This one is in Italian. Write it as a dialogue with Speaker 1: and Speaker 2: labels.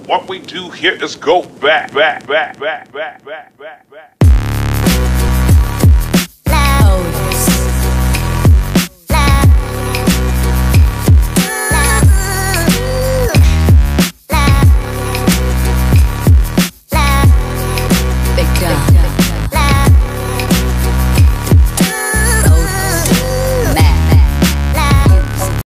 Speaker 1: What we do here is go back, back, back, back, back, back, back, back.